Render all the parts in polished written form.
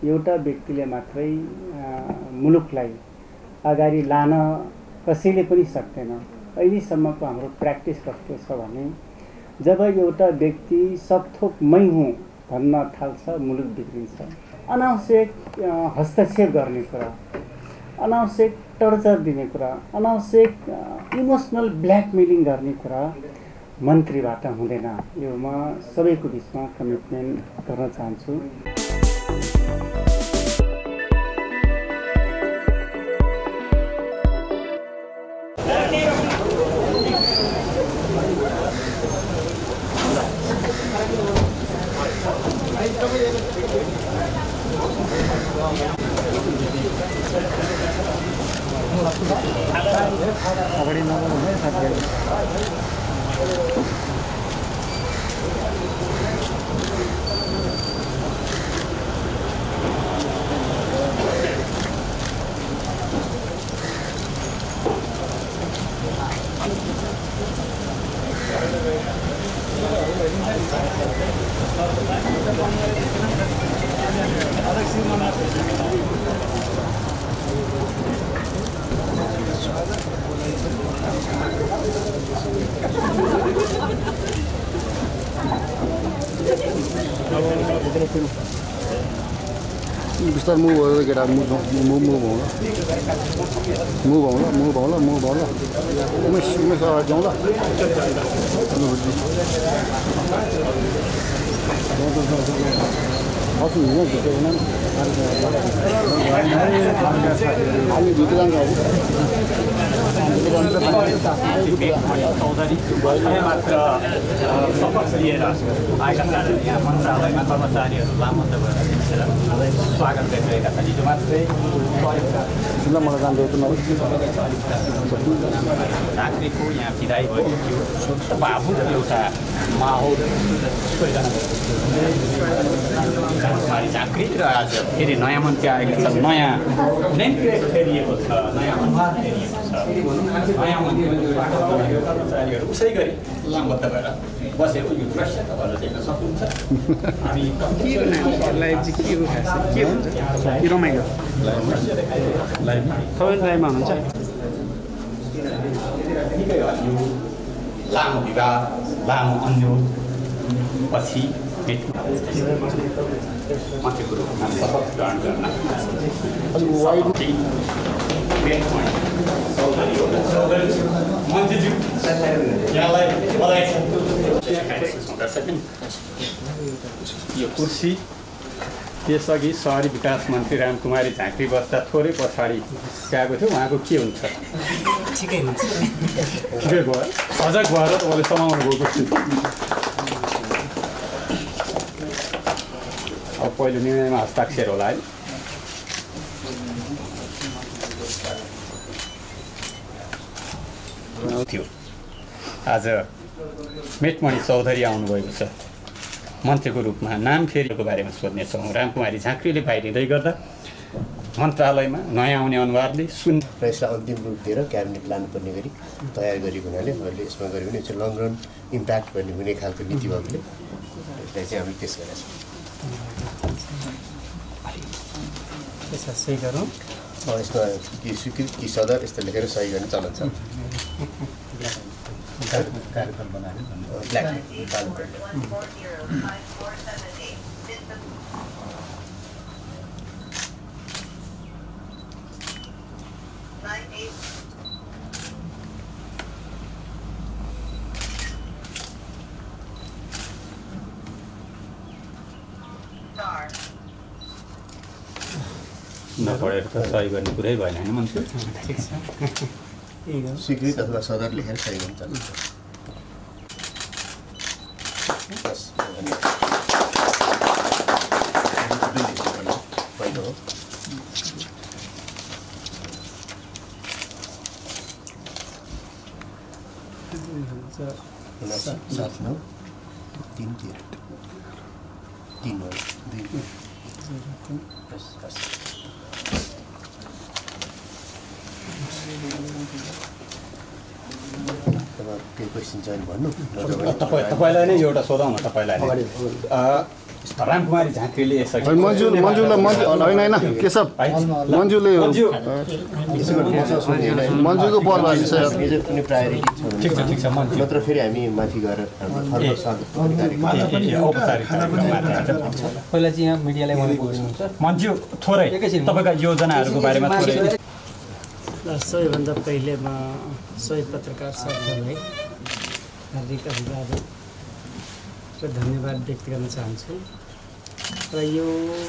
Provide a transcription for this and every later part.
एउटा व्यक्तिले मात्रै मुलुकलाई अगाडि लान कसैले पनि सक्दैन। अहिलेसम्मको हाम्रो प्र्याक्टिस कस्तो छ भने जब एउटा व्यक्ति सबथोक मै हुँ भन्न थाल्छ मुलुक बिग्रिन्छ। अनावश्यक हस्तक्षेप गर्ने कुरा, अनावश्यक टर्चर दिने कुरा, अनावश्यक इमोसनल ब्ल्याकमेलिङ गर्ने कुरा मन्त्रीबाट हुँदैन। यो म सबैको बिचमा कमिटमेन्ट गर्न चाहन्छु। बिस्तार मुभ भयो केटा, मुभ होला उमेश अगाडि जाउँ ल। मात्र शपथ लिएर आएका छन्। यहाँ मन्त्रालयमा कर्मचारीहरू लामो स्वागत गरिरहेका छन्। हिजो मात्रै झाँक्रीको यहाँ विदाई भएको थियो। भावुक एउटा माहौल झाँक्री र आज फेरि नयाँ मन्त्री आएका छन्। नयाँ नेम प्लेट फेरिएको छ, नयाँ अनुहार फेरिएको छ। नयाँ मन्त्रीको स्वागत गरेको कर्मचारीहरू उसै गरी लामबद्ध भएर बसेको यो दृश्य तपाईँहरूले देख्न सक्नुहुन्छ। हामी के हुन्छ रमाइलो सबै लाइभमा हुन्छ। निकै हल्यो, लामो विवाद, लामो अनुरोध पछि मन्त्रीको रूपमा शपथ ग्रहण गर्न मन्त्रीज्यू यहाँलाई बधाई छ। यो कुर्सी त्यसअघि सहरी विकास मन्त्री रामकुमारी झाँक्री बस्दा थोरै पछाडि गएको थियो। उहाँको के हुन्छ? ठिकै हुन्छ। ठिकै भयो, सजग भएर तपाईँले समाउनु भएको छु। अब पहिलो निर्णयमा हस्ताक्षर होला है। थियो आज मेटमणि चौधरी आउनुभएको छ मन्त्रीको रूपमा। नाम फेरिको बारेमा सोध्नेछौँ। रामकुमारी झाँक्रीले बाहिरिँदै गर्दा मन्त्रालयमा नयाँ आउने अनुहारले र यसलाई अन्तिम रूप दिएर क्याबिनेट लानुपर्ने गरी तयार गरेको हुनाले अहिले यसमा गऱ्यो भने चाहिँ लङ रन इम्प्याक्ट भन्ने हुने खालको नीति भएकोले यसलाई चाहिँ हामी पेस गरेका छौँ। सही गरौँ। यसमा कि स्वीकृत कि सदर यस्तो लेखेर सही गर्ने चलन छ। कार्यक्रम बनाएर नपढेर त सही गर्ने कुरै भएन होइन मन्त्री? ठिक छ। स्वीकृत अथवा सदर लेखेर सही गर्न चलन छ। पहिलो हो। 7-9 3-3 3 हो 2 बस तपाईँलाई नै एउटा सोधौँ न। तपाईँलाई रामकुमारी झाँक्रीले यसअघि मन्जुलाई होइन केशव मन्जुले मन्जुको बल भएको छ मेजर कुनै प्रायोरिटी छ ठिक छ नत्र फेरि हामी माथि गएर पहिला चाहिँ यहाँ मिडियालाई उहाँले बोल्नुहुन्छ मन्जु थोरै तपाईँका योजनाहरूको बारेमा थोरै सबैभन्दा पहिले म सबै पत्रकार साथीहरूलाई हार्दिक अभिवादन र धन्यवाद व्यक्त गर्न चाहन्छु र यो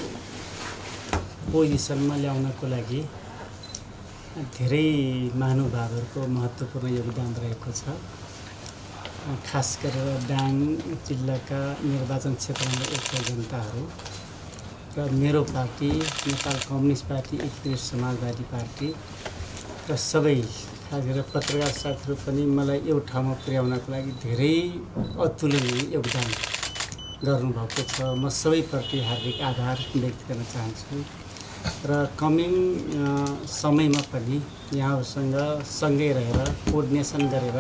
पोजिसनमा ल्याउनको लागि धेरै महानुभावहरूको महत्त्वपूर्ण योगदान रहेको छ। खास गरेर डाङ जिल्लाका निर्वाचन क्षेत्रमा उक्त जनताहरू र मेरो पार्टी नेपाल कम्युनिस्ट पार्टी एकीकृत समाजवादी पार्टी र सबै खास गरेर पत्रकार साथीहरू पनि मलाई एउटा ठाउँमा पुर्याउनको लागि धेरै अतुलनीय योगदान गर्नुभएको छ। म सबैप्रति हार्दिक आभार व्यक्त गर्न चाहन्छु र कमिङ समयमा पनि यहाँहरूसँग सँगै रहेर कोअर्डिनेसन गरेर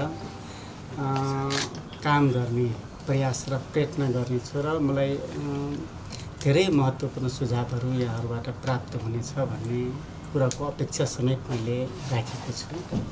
काम गर्ने प्रयास र प्रयत्न गर्नेछु र मलाई धेरै महत्त्वपूर्ण सुझावहरू यहाँहरूबाट प्राप्त हुनेछ भन्ने कुराको अपेक्षा समेत मैले राखेको छु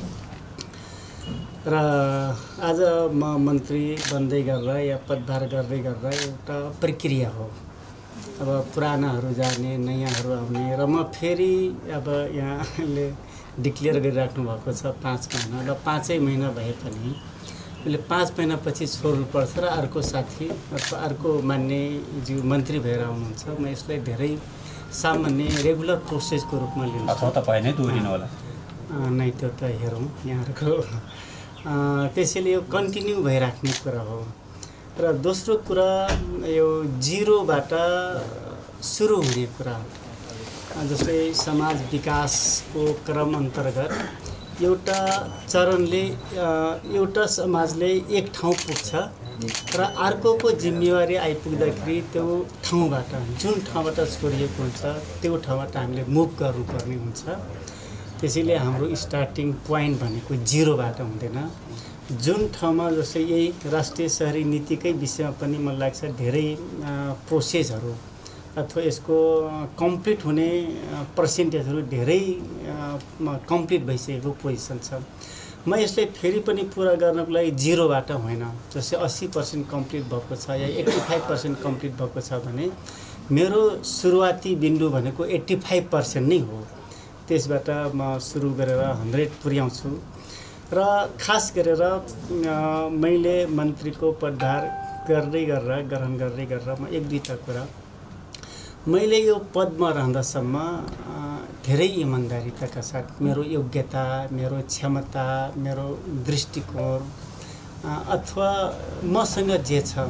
र आज म मन्त्री बन्दै गरेर या पदभार गर्दै गरेर एउटा प्रक्रिया हो। अब पुरानाहरू जाने नयाँहरू आउने र म फेरि अब यहाँले डिक्लेयर गरिराख्नु भएको छ 5 महिना र 5 महिना भए पनि मैले 5 महिनापछि छोड्नुपर्छ र अर्को साथी अथवा अर्को मान्यज्यू मन्त्री भएर आउनुहुन्छ। म यसलाई धेरै सामान्य रेगुलर प्रोसेसको रूपमा लिन्छु। अथवा तपाईँ नै दोहोरिनु होला नै त्यो त हेरौँ यहाँहरूको त्यसैले यो कन्टिन्यू भइराख्ने कुरा हो। र दोस्रो कुरा यो जिरोबाट सुरु हुने कुरा जस्तै समाज विकासको क्रम अन्तर्गत एउटा चरणले एउटा समाजले एक ठाउँ पुग्छ र अर्कोको जिम्मेवारी आइपुग्दाखेरि त्यो ठाउँबाट जुन ठाउँबाट छोडिएको हुन्छ त्यो ठाउँबाट हामीले मुभ गर्नुपर्ने हुन्छ। त्यसैले हाम्रो स्टार्टिङ पोइन्ट भनेको जिरोबाट हुँदैन। जुन ठाउँमा जस्तै यही राष्ट्रिय शहरी नीतिकै विषयमा पनि मलाई लाग्छ धेरै प्रोसेसहरू अथवा यसको कम्प्लिट हुने पर्सेन्टेजहरू धेरै कम्प्लिट भइसकेको पोजिसन छ। म यसलाई फेरि पनि पुरा गर्नको लागि जिरोबाट होइन, जस्तै 80% कम्प्लिट भएको छ या 85% कम्प्लिट भएको छ भने मेरो सुरुवाती बिन्दु भनेको 85% नै हो। त्यसबाट म सुरु गरेर 100 पुर्याउँछु र खास गरेर मैले मन्त्रीको पदभार गर्दै गरेर ग्रहण गर्दै गरेर म एक दुईटा कुरा मैले यो पदमा रहँदासम्म धेरै इमानदारीका साथ मेरो योग्यता, मेरो क्षमता, मेरो दृष्टिकोण अथवा मसँग जे छ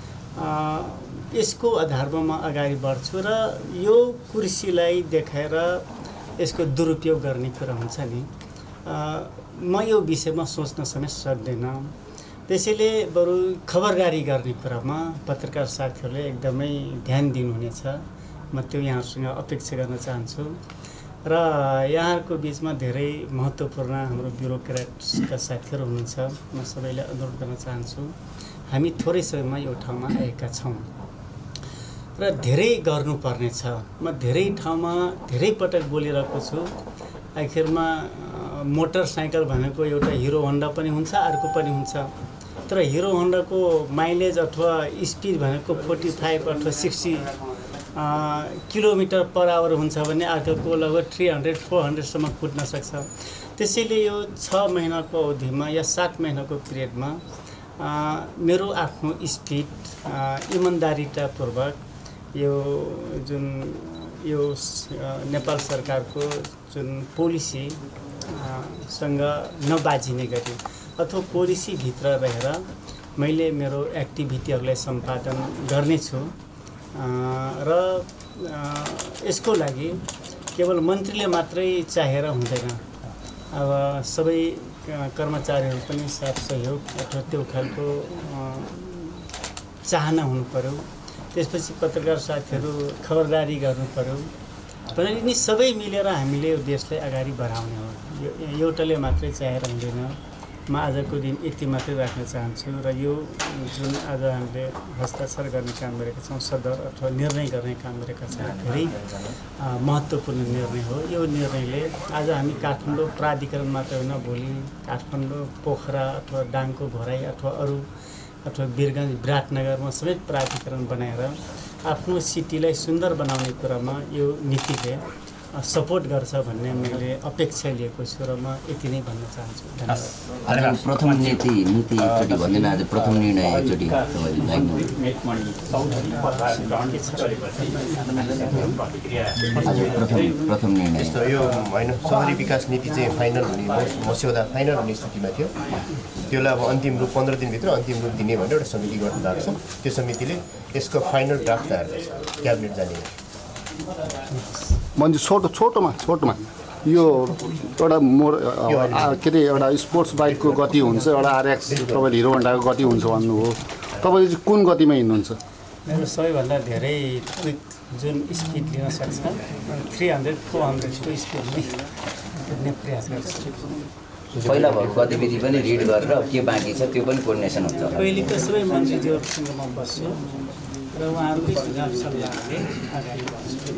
यसको आधारमा म अगाडि बढ्छु र यो कुर्सीलाई देखाएर यसको दुरुपयोग गर्ने कुरा हुन्छ नि, म यो विषयमा सोच्न समेत सक्दैन। त्यसैले बरु खबरदारी गर्ने कुरामा पत्रकार साथीहरूले एकदमै ध्यान दिनुहुनेछ, म त्यो यहाँहरूसँग अपेक्षा गर्न चाहन्छु। र यहाँहरूको बिचमा धेरै महत्त्वपूर्ण हाम्रो ब्युरोक्रेट्सका साथीहरू हुनुहुन्छ, म सबैलाई अनुरोध गर्न चाहन्छु, हामी थोरै समयमा यो ठाउँमा आएका छौँ र धेरै गर्नुपर्ने छ। म धेरै ठाउँमा धेरै पटक बोलिरहेको छु, आखिरमा मोटरसाइकल भनेको एउटा हिरो होन्डा पनि हुन्छ अर्को पनि हुन्छ, तर हिरो होन्डाको माइलेज अथवा स्पिड भनेको 45 अथवा 60 किलोमिटर पर आवर हुन्छ भने अर्कोको लगभग 300-400 सम्म कुद्न सक्छ। त्यसैले यो 6 महिनाको अवधिमा या 7 महिनाको पिरियडमा मेरो आफ्नो स्पिड इमानदारीतापूर्वक यो जुन यो नेपाल सरकारको जुन पोलिसी सँग नबाजिने गरी अथवा पोलिसीभित्र रहेर मैले मेरो एक्टिभिटीहरूलाई सम्पादन गर्नेछु र यसको लागि केवल मन्त्रीले मात्रै चाहेर हुँदैन, अब सबै कर्मचारीहरू पनि साथ सहयोग अथवा त्यो खालको चाहना हुनु पर्यो। त्यसपछि पत्रकार साथीहरू खबरदारी गर्नु पर्यो भने यिनी सबै मिलेर हामीले यो देशलाई अगाडि बढाउने हो। यो एउटाले मात्रै चाहेर हुँदैन, म आजको दिन यति मात्रै राख्न चाहन्छु र यो जुन आज हामीले हस्ताक्षर गर्ने काम गरेका छौँ सदर अथवा निर्णय गर्ने काम गरेका छौँ धेरै महत्त्वपूर्ण निर्णय हो। यो निर्णयले आज हामी काठमाडौँ प्राधिकरण मात्र होइन भोलि काठमाडौँ पोखरा अथवा डाङको भराई अथवा वीरगञ्ज विराटनगरमा समेत प्राधिकरण बनाएर आफ्नो सिटीलाई सुन्दर बनाउने कुरामा यो नीतिले सपोर्ट गर्छ भन्ने मैले अपेक्षा लिएको छु र म यति नै भन्न चाहन्छु। धन्यवाद। प्रथम नीति एकचोटि भन्दैन, आज प्रथम निर्णय एकचोटि प्रथम निर्णय यस्तो यो होइन सहरी विकास नीति चाहिँ फाइनल हुने मस्यौदा फाइनल हुने स्थितिमा थियो। त्यसलाई अब अन्तिम रूप 15 दिनभित्र अन्तिम रूप दिने भनेर एउटा समिति गर्नु भएको छ। त्यो समितिले यसको फाइनल ड्राफ्ट तयार गर्छ, क्याबिनेट जाने। मन्जु छोटोमा यो एउटा के अरे एउटा स्पोर्ट्स बाइकको गति हुन्छ, एउटा RX तपाईँले हिरो होन्डाको गति हुन्छ भन्नुभयो। तपाईँले चाहिँ कुन गतिमा हिँड्नुहुन्छ? मेरो सबैभन्दा धेरै क्विक जुन स्पिड लिन सक्छ 300-400 स्पिडमै हिँड्ने प्रयास गर्छु। पहिला भएको गतिविधि पनि रिड गरेर के बाँकी छ त्यो पनि कोर्डिनेसन हुन्छ। पहिले त सबै मन्त्रीज्यूहरूसँग म बस्छु र उहाँहरूकै सुझाव सल्लाहले अगाडि बढ्छु।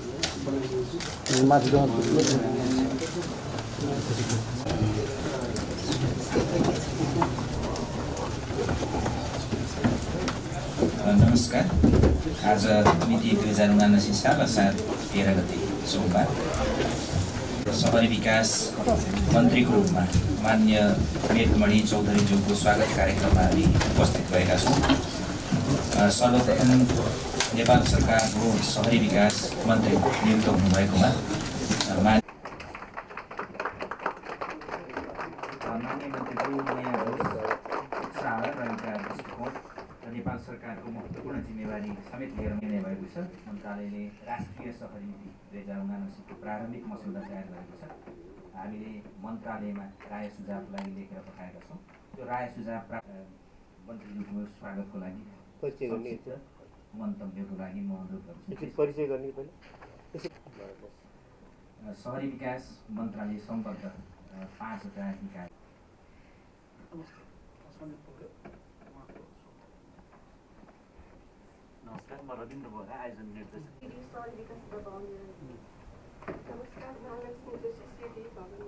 नमस्कार। आज मिति 2079 साल असार 13 गते सोमबार सहरी विकास मन्त्रीको रूपमा मान्य मेटमणि चौधरीज्यूको स्वागत कार्यक्रममा हामी उपस्थित भएका छौँ। सर्वप्रथम नेपाल सरकारको सहरी विकास मन्त्री नियुक्त हुनुभएकोमा मान्य मन्त्रीको नयाँ उत्साह र एउटा दृष्टिकोण र नेपाल सरकारको महत्त्वपूर्ण जिम्मेवारी समेत लिएर निर्णय भएको छ। मन्त्रालयले राष्ट्रिय सहरी 2079 को प्रारम्भिक मसौदा तयार गरेको छ। हामीले मन्त्रालयमा राय सुझावको लागि लेखेर पठाएका छौँ। त्यो राय सुझाव मन्त्रीज्यूको स्वागतको लागि परिचय गर्ने मन्तव्यको लागि म अनुरोध गर्छु। परिचय गर्ने सहरी विकास मन्त्रालय सम्बद्ध 5 निकाय नमस्कार, म रविन्द्र बोहरा, आयोजन निर्देशक। नमस्कार, महालक्ष्मी जोशी सिटी भवन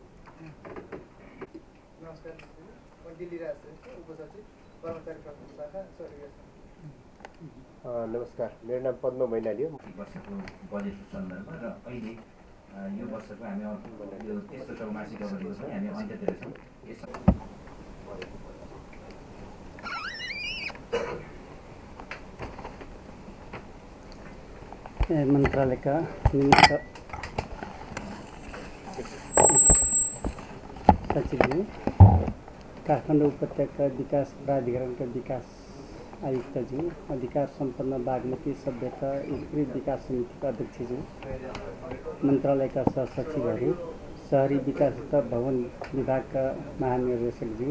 नमस्कार, म दिल्ली राजश्रेष्ठ उपसचिव कर्मचारी प्रबन्धन शाखा सहरी विकास। नमस्कार, मेरो नाम पद्म मैनाली हो। वर्षको बजेटको सन्दर्भ र अहिले यो वर्षको हामी यो तेस्रो चौमासिक अवधिको पनि हामी अन्त्यतिर छौँ। मन्त्रालयका निमित्त सचिवज्यू, काठमाडौँ उपत्यका विकास प्राधिकरणका विकास आयुक्तज्यू, अधिकार सम्पन्न बागमती सभ्यता एकीकृत विकास समितिका अध्यक्षज्यू, मन्त्रालयका सहसचिवहरू, सहरी विकास तथा भवन विभागका महानिर्देशकज्यू,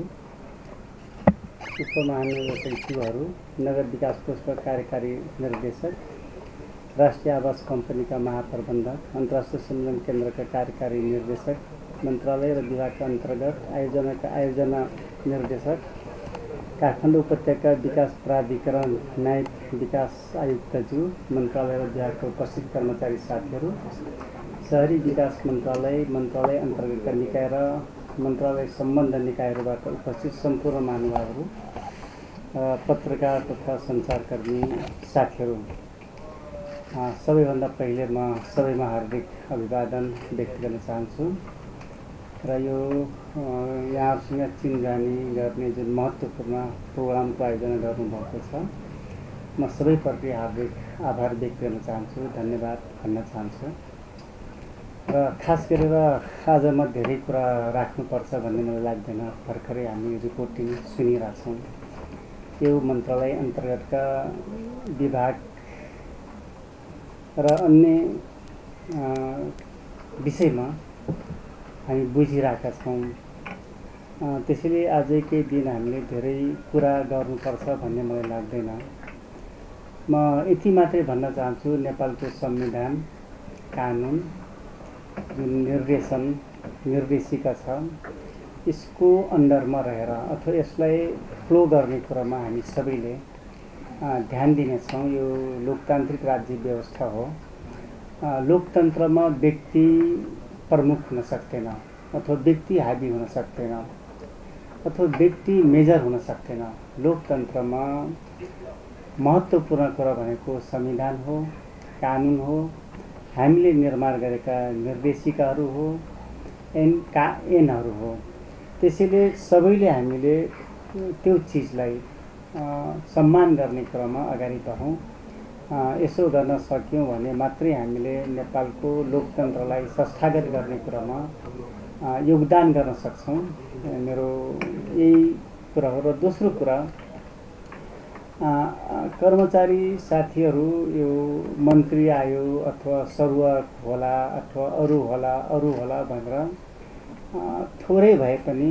उपमहानिर्देशकज्यूहरू, नगर विकास कोषका कार्यकारी निर्देशक, राष्ट्रिय आवास कम्पनीका महाप्रबन्धक, अन्तर्राष्ट्रिय सम्मेलन केन्द्रका कार्यकारी निर्देशक, मन्त्रालय र विभागका अन्तर्गत आयोजना निर्देशक, काठमाडौँ उपत्यका विकास प्राधिकरण न्यायिक विकास आयुक्तज्यू, मन्त्रालय र विभागका उपस्थित कर्मचारी साथीहरू, सहरी विकास मन्त्रालय अन्तर्गतका निकाय र मन्त्रालय सम्बन्ध निकायहरूबाट उपस्थित सम्पूर्ण महानुभावहरू, पत्रकार तथा सञ्चारकर्मी साथीहरू, सबैभन्दा पहिले म सबैमा हार्दिक अभिवादन व्यक्त गर्न चाहन्छु र यो यहाँहरूसँग चिनजानी गर्ने जुन महत्त्वपूर्ण प्रोग्रामको आयोजना गर्नुभएको छ, म सबैप्रति हार्दिक आभार व्यक्त गर्न चाहन्छु, धन्यवाद भन्न चाहन्छु। र खास गरेर आज म धेरै कुरा राख्नुपर्छ भन्ने मलाई लाग्दैन। भर्खरै हामी रिपोर्टिङ सुनिरहेछौँ। यो मन्त्रालय अन्तर्गतका विभाग र अन्य विषयमा हामी बुझिरहेका छौँ। त्यसैले आजकै दिन हामीले धेरै कुरा गर्नुपर्छ भन्ने मलाई लाग्दैन। म यति मात्रै भन्न चाहन्छु, नेपालको संविधान, कानुन जुन निर्देशिका छ यसको अन्डरमा रहेर अथवा यसलाई फ्लो गर्ने कुरामा हामी सबैले ध्यान दिनेछौँ। यो लोकतान्त्रिक राज्य व्यवस्था हो। लोकतन्त्रमा व्यक्ति प्रमुख हुन सक्दैन अथवा व्यक्ति हावी हुन सक्दैन अथवा व्यक्ति मेजर हुन सक्दैन। लोकतन्त्रमा महत्त्वपूर्ण कुरा भनेको संविधान हो, कानुन हो, हामीले निर्माण गरेका निर्देशिकाहरू हो, ऐनहरू हो। त्यसैले सबैले हामीले त्यो चिजलाई सम्मान गर्ने क्रममा अगाडि बढौँ। यसो गर्न सक्यौँ भने मात्रै हामीले नेपालको लोकतन्त्रलाई संस्थागत गर्ने कुरामा योगदान गर्न सक्छौँ। मेरो यही कुरा हो। र दोस्रो कुरा, कर्मचारी साथीहरू यो मन्त्री आयो अथवा सरुवा होला अथवा अरू होला भनेर थोरै भए पनि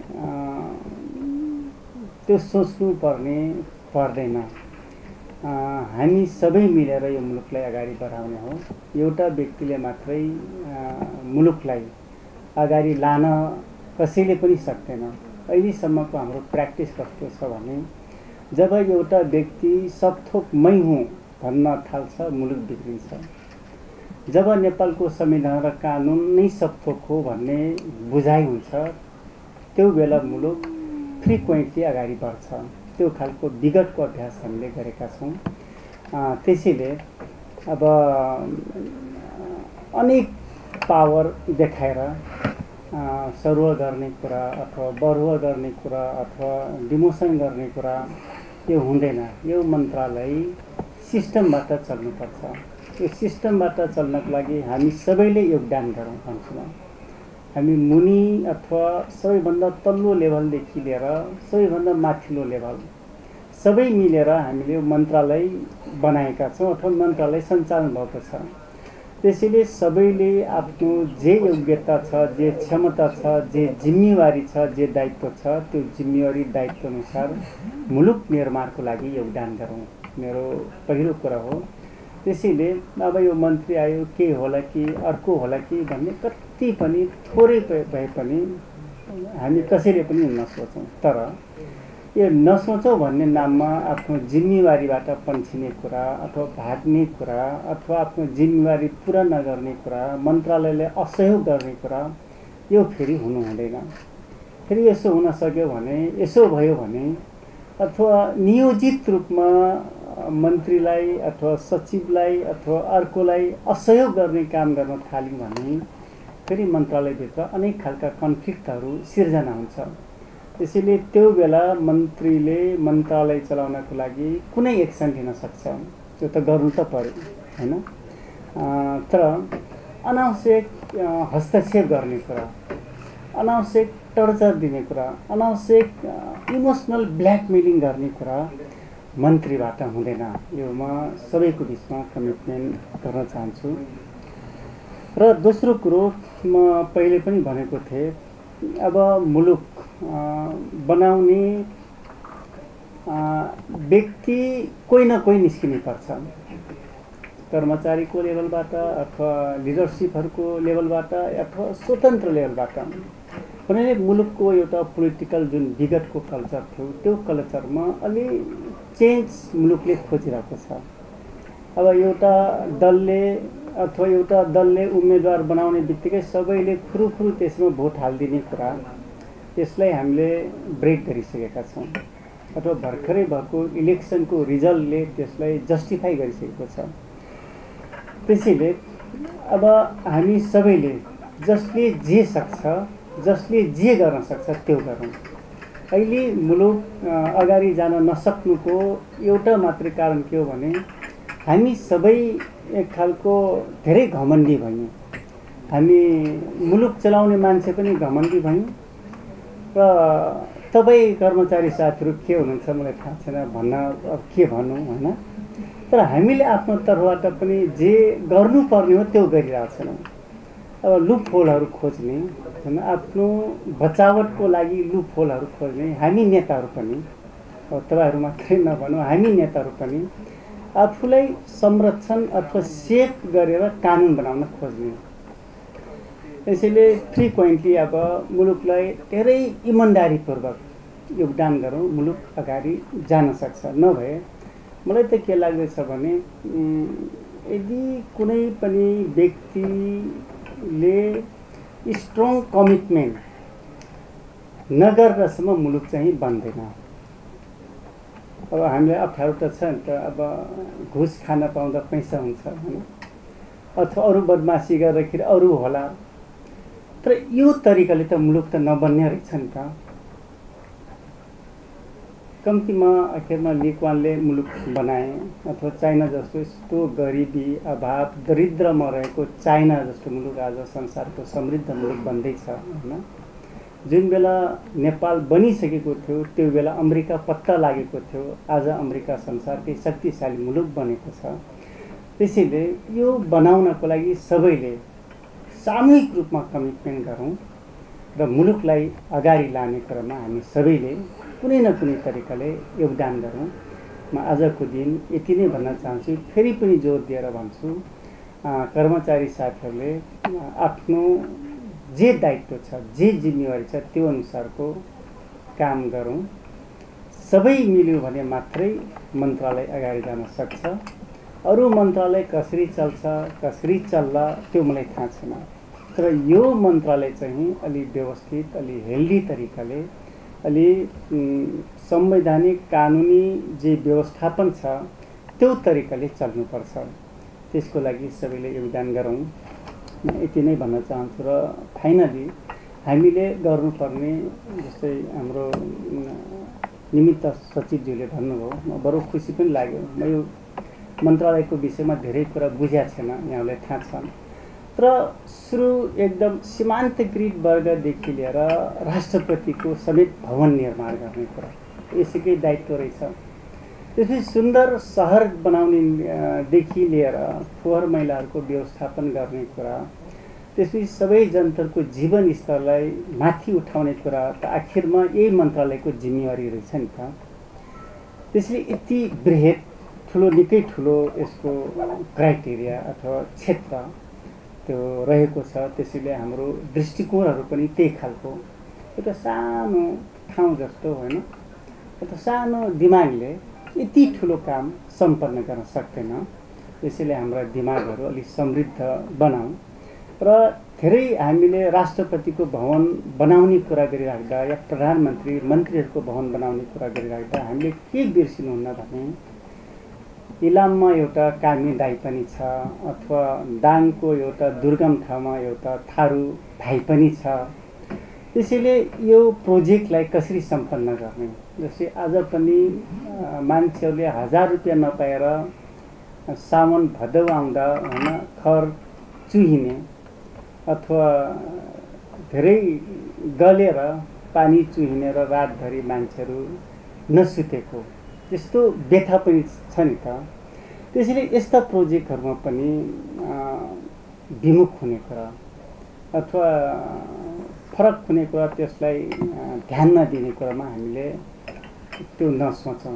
त्यो सोच्नु पर्दैन। हामी सबै मिलेर यो मुलुकलाई अगाडि बढाउने हो। एउटा व्यक्तिले मात्रै मुलुकलाई अगाडि लान कसैले पनि सक्दैन। अहिलेसम्मको हाम्रो प्र्याक्टिस कस्तो छ भने जब एउटा व्यक्ति सबथोक मै हुँ भन्न थाल्छ, मुलुक बिग्रिन्छ। जब नेपालको संविधान र कानुन नै सबथोक हो भन्ने बुझाइ हुन्छ, त्यो बेला मुलुक फ्रिक्वेन्टली अगाडि बढ्छ। त्यो खालको विगतको अभ्यास हामीले गरेका छौँ। त्यसैले अब अनेक पावर देखाएर सरुवा गर्ने कुरा अथवा बढुवा गर्ने कुरा अथवा डिमोसन गर्ने कुरा यो हुँदैन। यो मन्त्रालय सिस्टमबाट चल्नुपर्छ। यो सिस्टमबाट चल्नको लागि हामी सबैले योगदान गरौँ भन्छु म। हामी मुनि अथवा सबैभन्दा तल्लो लेभलदेखि लिएर सबैभन्दा माथिल्लो लेभल सबै मिलेर हामीले यो मन्त्रालय बनाएका छौँ अथवा मन्त्रालय सञ्चालन भएको छ। त्यसैले सबैले आफ्नो जे योग्यता छ, जे क्षमता छ, जे जिम्मेवारी छ, जे दायित्व छ, त्यो जिम्मेवारी दायित्व अनुसार मुलुक निर्माणको लागि योगदान गरौँ, मेरो पहिलो कुरा हो। त्यसैले अब यो मन्त्री आयो के होला कि अर्को होला कि भन्ने कति पनि थोरै भए पनि हामी कसैले पनि नसोचौँ। तर यो नसोचौँ भन्ने नाममा आफ्नो जिम्मेवारीबाट पन्छिने कुरा अथवा भाग्ने कुरा अथवा आफ्नो जिम्मेवारी पुरा नगर्ने कुरा, मन्त्रालयले असहयोग गर्ने कुरा, यो फेरि हुनु हुँदैन। फेरि यसो हुन सक्यो भने, यसो भयो भने अथवा नियोजित रूपमा मन्त्रीलाई अथवा सचिवलाई अथवा अर्कोलाई असहयोग गर्ने काम गर्न थाल्यौँ भने फेरि मन्त्रालयभित्र अनेक खालका कन्फ्लिक्टहरू सिर्जना हुन्छ। त्यसैले त्यो बेला मन्त्रीले मन्त्रालय चलाउनको लागि कुनै एक्सन लिन सक्छ, त्यो त गर्नु त पर्यो हैन। तर अनावश्यक हस्तक्षेप गर्ने कुरा, अनावश्यक टर्चर दिने कुरा, अनावश्यक इमोसनल ब्ल्याकमेलिङ गर्ने कुरा मन्त्रीबाट हुँदैन। यो म सबैको बिचमा कमिटमेन्ट गर्न चाहन्छु। र दोस्रो कुरो म पहिले पनि भनेको थिएँ, अब मुलुक बनाउने व्यक्ति कोही न कोही निस्किनु पर्छ। कर्मचारीको लेभलबाट अथवा लिडरसिपहरूको लेभलबाट अथवा स्वतन्त्र लेभलबाट। किनभने मुलुकको एउटा पोलिटिकल जुन विगतको कल्चर थियो, त्यो कल्चरमा अलि चेन्ज मुलुकले खोजिरहेको छ। अब एउटा दलले उम्मेदवार बनाउने बित्तिकै सबैले खुरुखुरु त्यसमा भोट हालिदिने कुरा, त्यसलाई हामीले ब्रेक गरिसकेका छौँ। अथवा भर्खरै भएको इलेक्सनको रिजल्टले त्यसलाई जस्टिफाई गरिसकेको छ। त्यसैले अब हामी सबैले जसले जे सक्छ, जसले जे गर्न सक्छ त्यो गरौँ। अहिले मुलुक अगाडि जान नसक्नुको एउटा मात्रै कारण के हो भने हामी सबै एक खालको धेरै घमण्डी भयौँ। हामी मुलुक चलाउने मान्छे पनि घमण्डी भयौँ। र तपाईँ कर्मचारी साथीहरू के हुनुहुन्छ मलाई थाहा छैन, भन्न अब के भनौँ होइन। तर हामीले आफ्नो तर्फबाट पनि जे गर्नुपर्ने हो त्यो गरिरहेको छैनौँ। अब लुप होलहरू खोज्ने होइन, आफ्नो बचावटको लागि लुप होलहरू खोज्ने हामी नेताहरू पनि, अब तपाईँहरू मात्रै नभनौँ, हामी नेताहरू पनि आफूलाई संरक्षण अथवा सेफ गरेर कानुन बनाउन खोज्ने। त्यसैले फ्रिक्वेन्टली अब मुलुकलाई धेरै इमान्दारीपूर्वक योगदान गरौँ, मुलुक अगाडि जान सक्छ। नभए मलाई त के लाग्दैछ भने यदि कुनै पनि व्यक्तिले स्ट्रङ कमिटमेन्ट नगर्दासम्म मुलुक चाहिँ बन्दैन। अब हामीलाई अप्ठ्यारो त छ नि त, अब घुस खान पाउँदा पैसा हुन्छ हैन, अथवा अरू बदमासी गर्दाखेरि अरू होला, तर यो तरिकाले त मुलुक त नबन्ने रहेछ नि त। कम्तीमा आखिरमा लिक्वानले मुलुक बनाए, अथवा चाइना जस्तो यस्तो गरिबी अभाव दरिद्रमा रहेको चाइना जस्तो मुलुक आज संसारको समृद्ध मुलुक बन्दैछ हैन। जुन बेला नेपाल बनिसकेको थियो त्यो बेला अमेरिका पत्ता लागेको थियो, आज अमेरिका संसारकै शक्तिशाली मुलुक बनेको छ। त्यसैले यो बनाउनको लागि सबैले सामूहिक रूपमा कमिटमेन्ट गरौँ र मुलुकलाई अगाडि लाने क्रममा हामी सबैले कुनै न कुनै तरिकाले योगदान गरौँ। म आजको दिन यति नै भन्न चाहन्छु। फेरि पनि जोड दिएर भन्छु, कर्मचारी साथीहरूले आफ्नो जे दायित्व छ, जे जिम्मेवारी छ त्यो अनुसारको काम गरौँ। सबै मिल्यो भने मात्रै मन्त्रालय अगाडि जान सक्छ। अरू मन्त्रालय कसरी चल्छ कसरी चल्ला त्यो मलाई थाहा छैन, तर यो मन्त्रालय चाहिँ अलि व्यवस्थित, अलि हेल्दी तरिकाले, अलि संवैधानिक कानुनी जे व्यवस्थापन छ त्यो तरिकाले चल्नुपर्छ। त्यसको लागि सबैले योगदान गरौँ, यति नै भन्न चाहन्छु। र फाइनली हामीले गर्नुपर्ने, जस्तै हाम्रो निमित्त सचिवज्यूले भन्नुभयो, म बरु खुसी पनि लाग्यो। म यो मन्त्रालयको विषयमा धेरै कुरा बुझेको छैन, यहाँलाई थाहा छ, तर सुरु एकदम सीमान्तकृत वर्गदेखि लिएर राष्ट्रपतिको समेत भवन निर्माण गर्ने कुरा यसैकै दायित्व रहेछ। त्यसपछि सुन्दर सहर बनाउनेदेखि लिएर फोहोर मैलाहरूको व्यवस्थापन गर्ने कुरा, त्यसपछि सबै जनताको जीवन स्तरलाई माथि उठाउने कुरा त आखिरमा यही मन्त्रालयको जिम्मेवारी रहेछ नि त। त्यसले यति बृहत ठुलो, निकै ठुलो यसको क्राइटेरिया अथवा क्षेत्र त्यो रहेको छ। त्यसैले हाम्रो दृष्टिकोणहरू पनि त्यही खालको, एउटा सानो ठाउँ जस्तो होइन, एउटा सानो दिमागले यति ठुलो काम सम्पन्न गर्न सक्दैन। त्यसैले हाम्रा दिमागहरू अलिक समृद्ध बनाऊँ र धेरै हामीले राष्ट्रपतिको भवन बनाउने कुरा गरिराख्दा या प्रधानमन्त्री मन्त्रीहरूको भवन बनाउने कुरा गरिराख्दा हामीले के बिर्सिनुहुन्न भने इलाममा एउटा कामी दाई पनि छ, अथवा दाङको एउटा दुर्गम ठाउँमा एउटा थारू भाइ पनि छ। त्यसैले यो प्रोजेक्टलाई कसरी सम्पन्न गर्ने, जस्तै आज पनि मान्छेहरूले 1000 रुपियाँ नपाएर साउन भदौ आउँदा होइन खर चुहिने, अथवा धेरै गलेर पानी चुहिने र रातभरि मान्छेहरू नसुतेको त्यस्तो व्यथा पनि छ नि त। त्यसैले यस्ता प्रोजेक्टहरूमा पनि विमुख हुने कुरा अथवा फरक हुने कुरा, त्यसलाई ध्यान नदिने कुरामा हामीले त्यो नसोचौँ।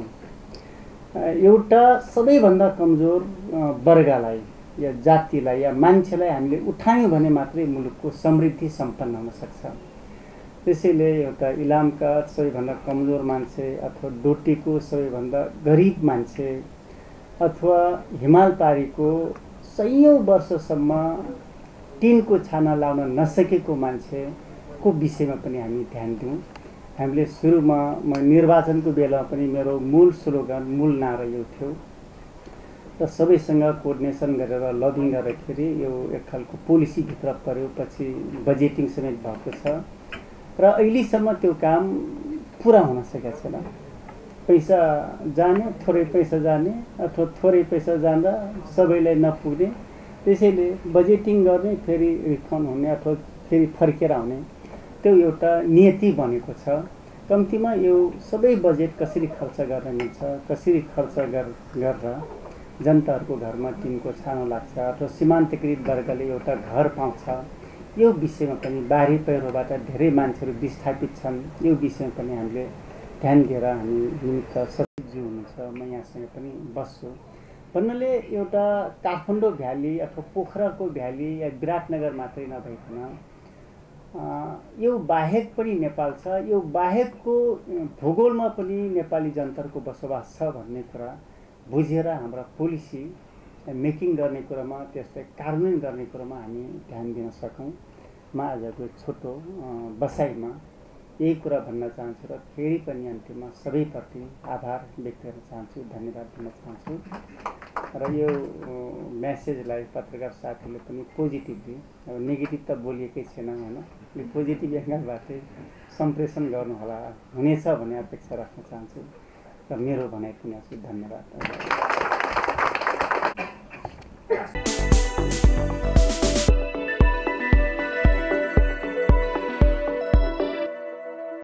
एउटा सबैभन्दा कमजोर वर्गलाई या जातिलाई या मान्छेलाई हामीले उठायौँ भने मात्रै मुलुकको समृद्धि सम्पन्न हुन सक्छ। त्यसैले एउटा इलामका सबैभन्दा कमजोर मान्छे, अथवा डोटीको सबैभन्दा गरिब मान्छे, अथवा हिमालपारीको सयौँ वर्षसम्म टिनको छाना लाउन नसकेको मान्छेको विषयमा पनि हामी ध्यान दिउँ। हामीले सुरुमा म निर्वाचनको बेला पनि मेरो मूल स्लोगन, मूल नारा यो थियो र सबैसँग कोअर्डिनेसन गरेर लबिङ गर्दाखेरि यो एक खालको पोलिसीभित्र पर्यो, पछि बजेटिङ समेत भएको छ र अहिलेसम्म त्यो काम पुरा हुन सकेको छैन। पैसा जाने, थोरै पैसा जाने, अथवा थोरै पैसा जाँदा सबैलाई नपुग्ने। त्यसैले बजेटिङ गर्ने, फेरि रिफन्ड हुने अथवा फेरि फर्केर आउने, त्यो एउटा नियति बनेको छ। कम्तीमा यो सबै बजेट कसरी खर्च गर्न मिल्छ, कसरी खर्च गरेर जनताहरूको घरमा टिनको छानो लाग्छ अथवा सीमान्तकृत वर्गले एउटा घर पाउँछ, यो विषयमा पनि बाढी पहिरोबाट धेरै मान्छेहरू विस्थापित छन्। यो विषयमा पनि हामीले ध्यान दिएर हामी निमित्त सचिवज्यू हुनुहुन्छ, म यहाँसँग पनि बस्छु भन्नाले एउटा काठमाडौँ भ्याली अथवा पोखराको भ्याली या विराटनगर मात्रै नभइकन यो बाहेक पनि नेपाल छ, यो बाहेकको भूगोलमा पनि नेपाली जनताको बसोबास छ भन्ने कुरा बुझेर हाम्रा पोलिसी मेकिङ गर्ने कुरामा, त्यसलाई कार्यान्वयन गर्ने कुरामा हामी ध्यान दिन सकौँ। म आजको छोटो बसाइमा यही कुरा भन्न चाहन्छु र फेरि पनि अन्तिममा सबैप्रति आभार व्यक्त गर्न चाहन्छु, धन्यवाद दिन चाहन्छु। र यो मेसेजलाई पत्रकार साथीले पनि पोजिटिभली, अब नेगेटिभ त बोलिएकै छैन होइन, यो पोजिटिभ एङ्गलबाटै सम्प्रेषण गर्नुहोला, हुनेछ भन्ने अपेक्षा राख्न चाहन्छु र मेरो भनाइ पनि धन्यवाद।